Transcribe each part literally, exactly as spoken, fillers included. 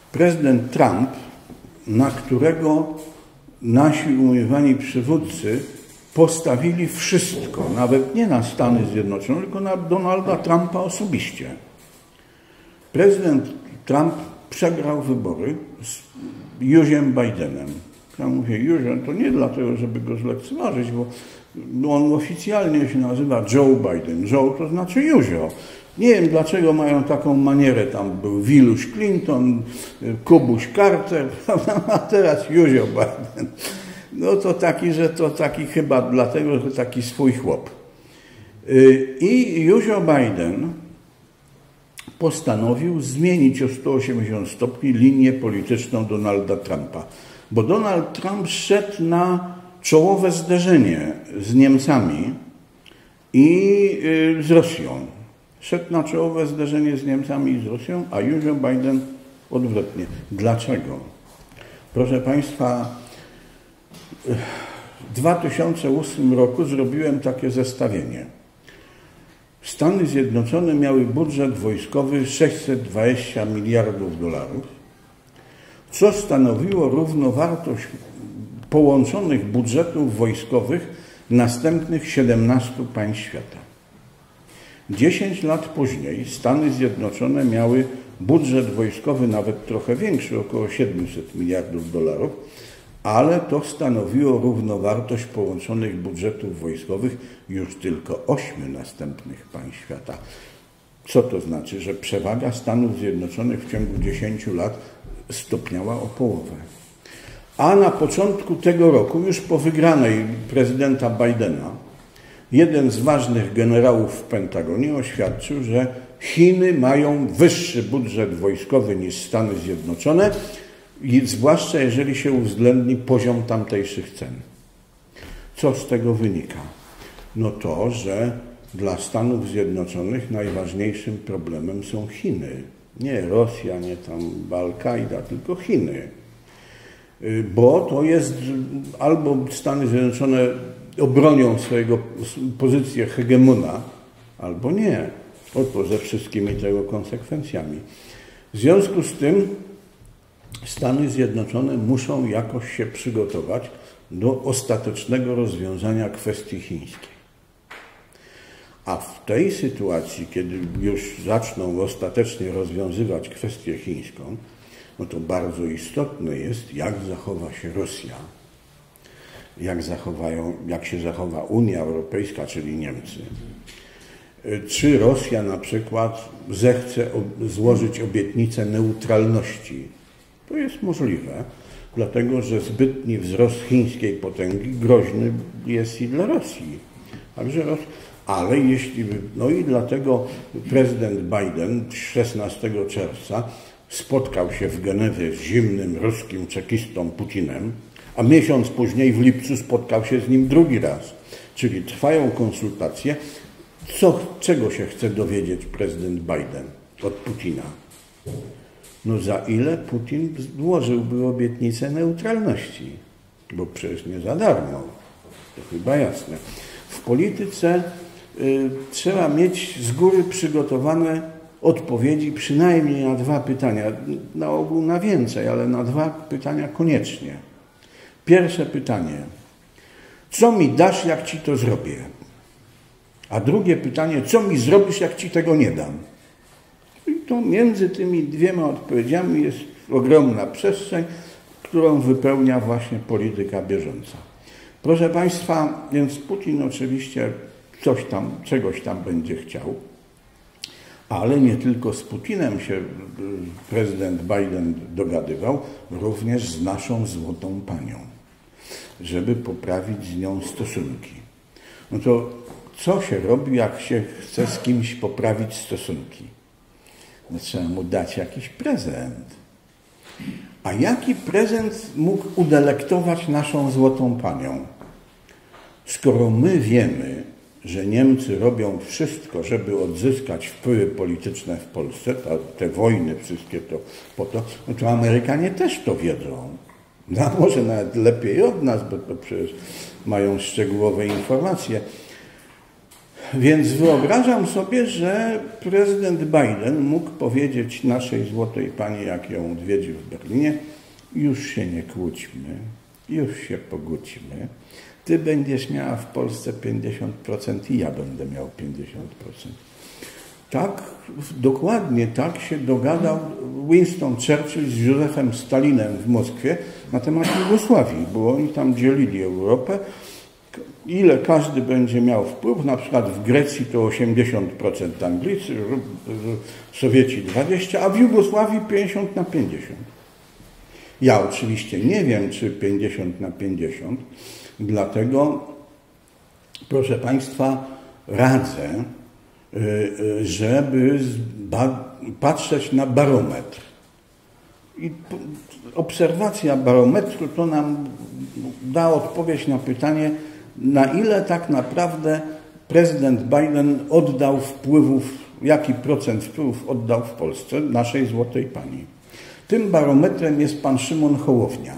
prezydent Trump, na którego nasi umiłowani przywódcy postawili wszystko, nawet nie na Stany Zjednoczone, tylko na Donalda Trumpa osobiście. Prezydent Trump przegrał wybory z Josiem Bidenem. Ja mówię Józio, to nie dlatego, żeby go zlekceważyć, bo on oficjalnie się nazywa Joe Biden. Joe to znaczy Józio. Nie wiem, dlaczego mają taką manierę. Tam był Wiluś Clinton, Kubuś Carter, a teraz Józio Biden. No to taki, że to taki chyba dlatego, że taki swój chłop. I Józio Biden postanowił zmienić o sto osiemdziesiąt stopni linię polityczną Donalda Trumpa. Bo Donald Trump szedł na czołowe zderzenie z Niemcami i z Rosją. Szedł na czołowe zderzenie z Niemcami i z Rosją, a Joe Biden odwrotnie. Dlaczego? Proszę Państwa, w dwa tysiące ósmym roku zrobiłem takie zestawienie. Stany Zjednoczone miały budżet wojskowy sześćset dwadzieścia miliardów dolarów, co stanowiło równowartość połączonych budżetów wojskowych następnych siedemnastu państw świata. dziesięć lat później Stany Zjednoczone miały budżet wojskowy nawet trochę większy, około siedemset miliardów dolarów, ale to stanowiło równowartość połączonych budżetów wojskowych już tylko ośmiu następnych państw świata. Co to znaczy? Że przewaga Stanów Zjednoczonych w ciągu dziesięciu lat stopniała o połowę. A na początku tego roku, już po wygranej prezydenta Bidena, jeden z ważnych generałów w Pentagonie oświadczył, że Chiny mają wyższy budżet wojskowy niż Stany Zjednoczone, i zwłaszcza jeżeli się uwzględni poziom tamtejszych cen. Co z tego wynika? No to, że dla Stanów Zjednoczonych najważniejszym problemem są Chiny. Nie Rosja, nie tam Al-Kaida, tylko Chiny. Bo to jest albo Stany Zjednoczone obronią swojego pozycję hegemona, albo nie. Oto ze wszystkimi tego konsekwencjami. W związku z tym Stany Zjednoczone muszą jakoś się przygotować do ostatecznego rozwiązania kwestii chińskiej. A w tej sytuacji, kiedy już zaczną ostatecznie rozwiązywać kwestię chińską, no to bardzo istotne jest, jak zachowa się Rosja, jak, zachowają, jak się zachowa Unia Europejska, czyli Niemcy. Czy Rosja na przykład zechce złożyć obietnicę neutralności? To jest możliwe, dlatego że zbytni wzrost chińskiej potęgi groźny jest i dla Rosji. Także Ros ale jeśli, no i dlatego prezydent Biden szesnastego czerwca spotkał się w Genewie z zimnym ruskim czekistą Putinem, a miesiąc później w lipcu spotkał się z nim drugi raz. Czyli trwają konsultacje, co, czego się chce dowiedzieć prezydent Biden od Putina. No za ile Putin złożyłby obietnicę neutralności? Bo przecież nie za darmo. To chyba jasne. W polityce y, trzeba mieć z góry przygotowane odpowiedzi przynajmniej na dwa pytania. Na ogół na więcej, ale na dwa pytania koniecznie. Pierwsze pytanie. Co mi dasz, jak ci to zrobię? A drugie pytanie. Co mi zrobisz, jak ci tego nie dam? I to między tymi dwiema odpowiedziami jest ogromna przestrzeń, którą wypełnia właśnie polityka bieżąca. Proszę Państwa, więc Putin oczywiście coś tam, czegoś tam będzie chciał, ale nie tylko z Putinem się prezydent Biden dogadywał, również z naszą złotą panią, żeby poprawić z nią stosunki. No to co się robi, jak się chce z kimś poprawić stosunki? No trzeba mu dać jakiś prezent. A jaki prezent mógł udelektować naszą złotą panią? Skoro my wiemy, że Niemcy robią wszystko, żeby odzyskać wpływy polityczne w Polsce, te, te wojny wszystkie to po to, no to Amerykanie też to wiedzą. No, a może nawet lepiej od nas, bo to przecież mają szczegółowe informacje. Więc wyobrażam sobie, że prezydent Biden mógł powiedzieć naszej złotej pani, jak ją odwiedził w Berlinie: już się nie kłóćmy, już się pogódźmy. Ty będziesz miała w Polsce pięćdziesiąt procent i ja będę miał pięćdziesiąt procent. Tak, dokładnie tak się dogadał Winston Churchill z Józefem Stalinem w Moskwie na temat Jugosławii, bo oni tam dzielili Europę. Ile każdy będzie miał wpływ, na przykład w Grecji to osiemdziesiąt procent Anglicy, Sowieci dwadzieścia procent, a w Jugosławii pięćdziesiąt na pięćdziesiąt. Ja oczywiście nie wiem, czy pięćdziesiąt na pięćdziesiąt, dlatego, proszę Państwa, radzę, żeby patrzeć na barometr. I obserwacja barometru to nam da odpowiedź na pytanie, na ile tak naprawdę prezydent Biden oddał wpływów, jaki procent wpływów oddał w Polsce naszej złotej pani. Tym barometrem jest pan Szymon Hołownia.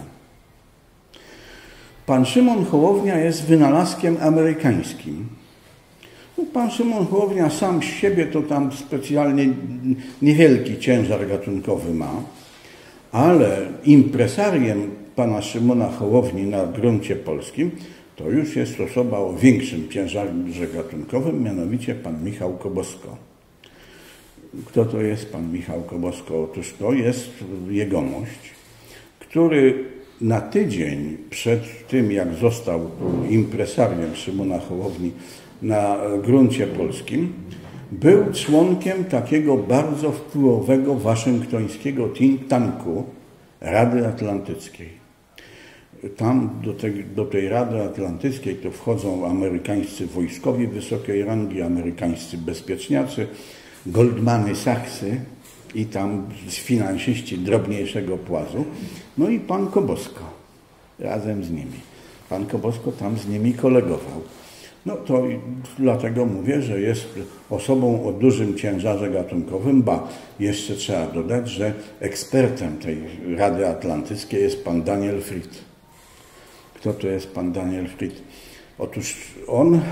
Pan Szymon Hołownia jest wynalazkiem amerykańskim. No, pan Szymon Hołownia sam z siebie to tam specjalnie niewielki ciężar gatunkowy ma, ale impresariem pana Szymona Hołowni na gruncie polskim to już jest osoba o większym ciężarze gatunkowym, mianowicie pan Michał Kobosko. Kto to jest pan Michał Kobosko? Otóż to jest jegomość, który na tydzień przed tym, jak został impresariem Szymona Hołowni na gruncie polskim, był członkiem takiego bardzo wpływowego waszyngtońskiego think tanku Rady Atlantyckiej. Tam do tej, do tej Rady Atlantyckiej to wchodzą amerykańscy wojskowi wysokiej rangi, amerykańscy bezpieczniacy, Goldmany Sachsy i tam finansiści drobniejszego płazu. No i pan Kobosko razem z nimi. Pan Kobosko tam z nimi kolegował. No to dlatego mówię, że jest osobą o dużym ciężarze gatunkowym, ba, jeszcze trzeba dodać, że ekspertem tej Rady Atlantyckiej jest pan Daniel Fried. Kto to jest pan Daniel Fried? Otóż on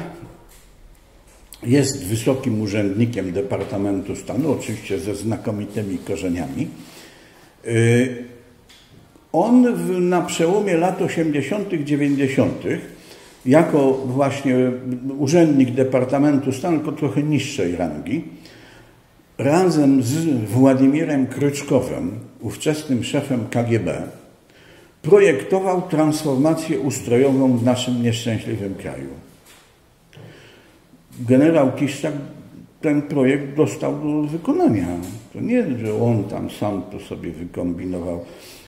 jest wysokim urzędnikiem Departamentu Stanu, oczywiście ze znakomitymi korzeniami. On na przełomie lat osiemdziesiątych, dziewięćdziesiątych jako właśnie urzędnik Departamentu Stanu, tylko trochę niższej rangi, razem z Władimirem Kryczkowem, ówczesnym szefem K G B, projektował transformację ustrojową w naszym nieszczęśliwym kraju. Generał Kiszczak ten projekt dostał do wykonania. To nie, że on tam sam to sobie wykombinował.